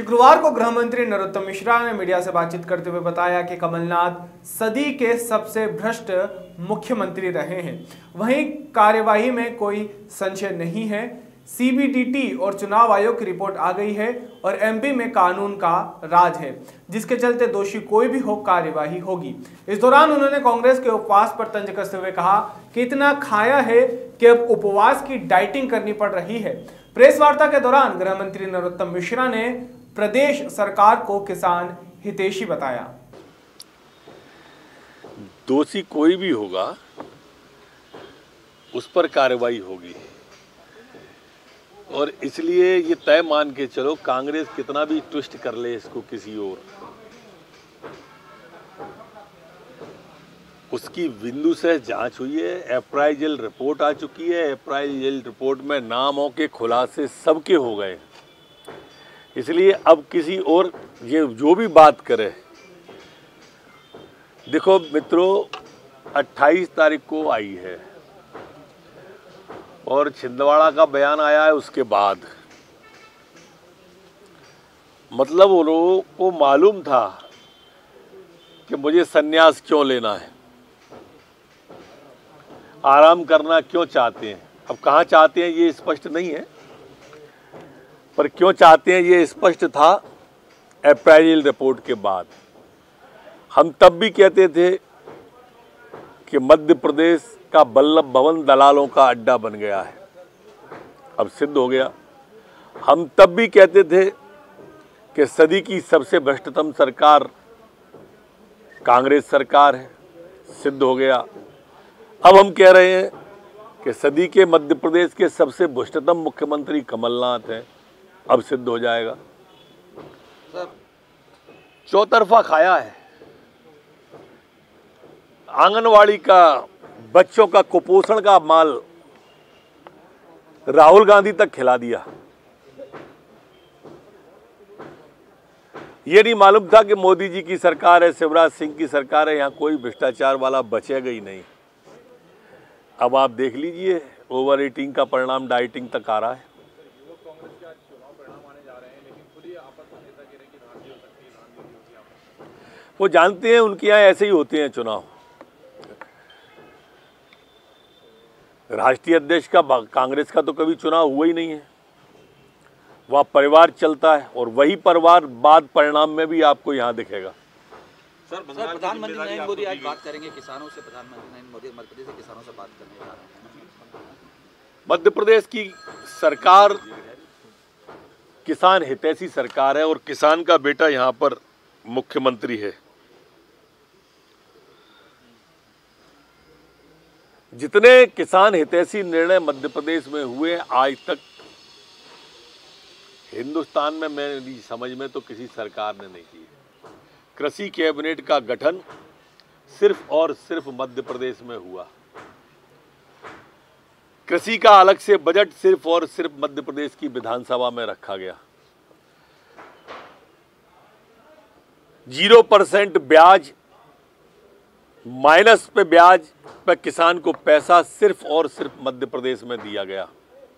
शुक्रवार को गृह मंत्री नरोत्तम मिश्रा ने मीडिया से बातचीत करते हुए बताया कि कमलनाथ सदी के सबसे भ्रष्ट मुख्यमंत्री रहे हैं। वहीं कार्यवाही में कोई संशय नहीं है। सीबीडीटी और चुनाव आयोग की रिपोर्ट आ गई है और एमपी में कानून का राज है, जिसके चलते दोषी कोई भी हो कार्यवाही होगी। इस दौरान उन्होंने कांग्रेस के उपवास पर तंज कसते हुए कहा कि इतना खाया है कि अब उपवास की डाइटिंग करनी पड़ रही है। प्रेस वार्ता के दौरान गृह मंत्री नरोत्तम मिश्रा ने प्रदेश सरकार को किसान हितैषी बताया। दोषी कोई भी होगा उस पर कार्रवाई होगी और इसलिए ये तय मान के चलो, कांग्रेस कितना भी ट्विस्ट कर ले इसको किसी और, उसकी बिंदु से जांच हुई है। अप्राइजल रिपोर्ट आ चुकी है। अप्राइजल रिपोर्ट में नामों के खुलासे सबके हो गए। इसलिए अब किसी और ये जो भी बात करे, देखो मित्रों, 28 तारीख को आई है और छिंदवाड़ा का बयान आया है उसके बाद। मतलब वो लोगों को मालूम था कि मुझे संन्यास क्यों लेना है, आराम करना क्यों चाहते हैं। अब कहाँ चाहते हैं ये स्पष्ट नहीं है, पर क्यों चाहते हैं ये स्पष्ट था अप्राइजल रिपोर्ट के बाद। हम तब भी कहते थे कि मध्य प्रदेश का वल्लभ भवन दलालों का अड्डा बन गया है, अब सिद्ध हो गया। हम तब भी कहते थे कि सदी की सबसे भ्रष्टतम सरकार कांग्रेस सरकार है, सिद्ध हो गया। अब हम कह रहे हैं कि सदी के मध्य प्रदेश के सबसे भ्रष्टतम मुख्यमंत्री कमलनाथ हैं, अब सिद्ध हो जाएगा। चौतरफा खाया है। आंगनवाड़ी का, बच्चों का कुपोषण का माल राहुल गांधी तक खिला दिया। ये नहीं मालूम था कि मोदी जी की सरकार है, शिवराज सिंह की सरकार है, यहां कोई भ्रष्टाचार वाला बचेगा ही नहीं। अब आप देख लीजिए, ओवर ईटिंग का परिणाम डाइटिंग तक आ रहा है। वो जानते हैं उनके यहाँ ऐसे ही होते हैं चुनाव। राष्ट्रीय अध्यक्ष का, कांग्रेस का तो कभी चुनाव हुआ ही नहीं है। वहाँ परिवार चलता है और वही परिवार बाद परिणाम में भी आपको यहाँ दिखेगा। सर, प्रधानमंत्री नरेंद्र मोदी आज बात करेंगे किसानों से। प्रधानमंत्री नरेंद्र मोदी मध्य प्रदेश के किसानों से बात करने जा रहे हैं। मध्य प्रदेश की सरकार किसान हितैषी सरकार है और किसान का बेटा यहाँ पर मुख्यमंत्री है। जितने किसान हितैषी निर्णय मध्य प्रदेश में हुए आज तक हिंदुस्तान में, मेरी समझ में तो किसी सरकार ने नहीं की। कृषि कैबिनेट का गठन सिर्फ और सिर्फ मध्य प्रदेश में हुआ। कृषि का अलग से बजट सिर्फ और सिर्फ मध्य प्रदेश की विधानसभा में रखा गया। 0% ब्याज, माइनस पे ब्याज पे किसान को पैसा सिर्फ और सिर्फ मध्य प्रदेश में दिया गया।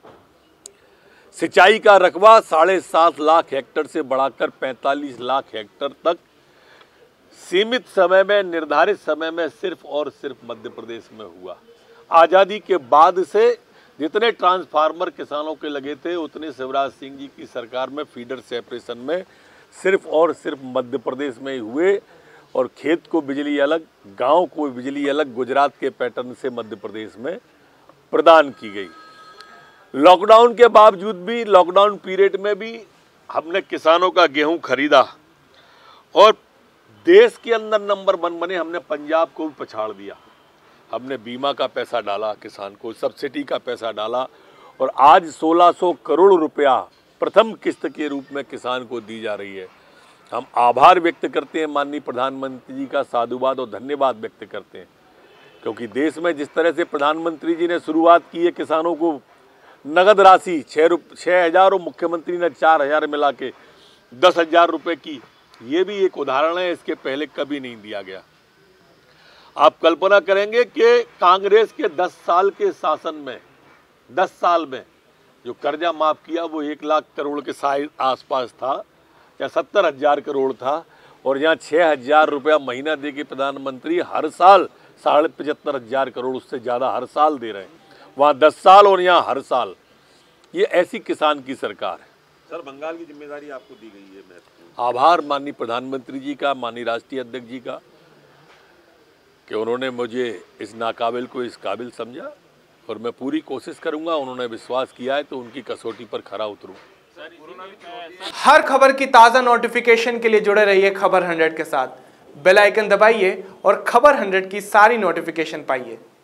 सिंचाई का रकबा 7.5 लाख हेक्टेयर से बढ़ाकर 45 लाख हेक्टेयर तक सीमित समय में, निर्धारित समय में सिर्फ और सिर्फ मध्य प्रदेश में हुआ। आज़ादी के बाद से जितने ट्रांसफार्मर किसानों के लगे थे उतने शिवराज सिंह जी की सरकार में फीडर सेपरेशन में सिर्फ और सिर्फ मध्य प्रदेश में ही हुए। और खेत को बिजली अलग, गांव को बिजली अलग, गुजरात के पैटर्न से मध्य प्रदेश में प्रदान की गई। लॉकडाउन के बावजूद भी, लॉकडाउन पीरियड में भी हमने किसानों का गेहूं खरीदा और देश के अंदर नंबर 1 बने। हमने पंजाब को भी पछाड़ दिया। हमने बीमा का पैसा डाला, किसान को सब्सिडी का पैसा डाला और आज 1600 करोड़ रुपया प्रथम किस्त के रूप में किसान को दी जा रही है। हम आभार व्यक्त करते हैं माननीय प्रधानमंत्री जी का, साधुवाद और धन्यवाद व्यक्त करते हैं, क्योंकि देश में जिस तरह से प्रधानमंत्री जी ने शुरुआत की है, किसानों को नगद राशि 6,000 और मुख्यमंत्री ने 4,000 मिला के 10,000 रुपये की, ये भी एक उदाहरण है। इसके पहले कभी नहीं दिया गया। आप कल्पना करेंगे कि कांग्रेस के 10 साल के शासन में, 10 साल में जो कर्जा माफ किया वो 1 लाख करोड़ के आसपास था। या 70,000 करोड़ था, और यहाँ 6,000 रुपया महीना दे के प्रधानमंत्री हर साल 75,500 करोड़, उससे ज़्यादा हर साल दे रहे हैं। वहाँ 10 साल और यहाँ हर साल। ये ऐसी किसान की सरकार है। सर, बंगाल की जिम्मेदारी आपको दी गई है महत्वपूर्ण। आभार माननीय प्रधानमंत्री जी का, माननीय राष्ट्रीय अध्यक्ष जी का, कि उन्होंने मुझे इस नाकाबिल को इस काबिल समझा, और मैं पूरी कोशिश करूंगा। उन्होंने विश्वास किया है तो उनकी कसौटी पर खरा उतरूं। हर खबर की ताज़ा नोटिफिकेशन के लिए जुड़े रहिए खबर 100 के साथ। बेल आइकन दबाइए और खबर 100 की सारी नोटिफिकेशन पाइए।